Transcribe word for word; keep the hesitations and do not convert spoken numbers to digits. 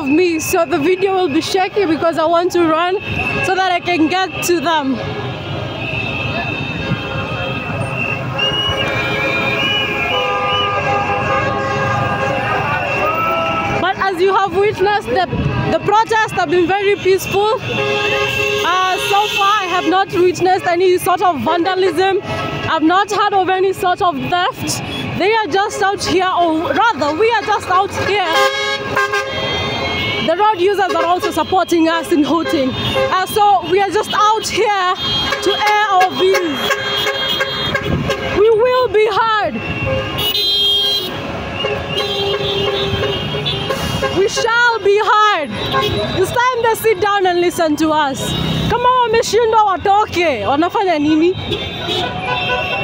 of me, so the video will be shaky because I want to run so that I can get to them. But as you have witnessed, the, the protests have been very peaceful. Uh, so far, I have not witnessed any sort of vandalism. I've not heard of any sort of theft. They are just out here, or rather, we are just out here. The road users are also supporting us in hooting. Uh, so we are just out here to air our views. We will be heard. We shall be heard. It's time to sit down and listen to us. Kama wameshindwa watoke, wanafanya nini?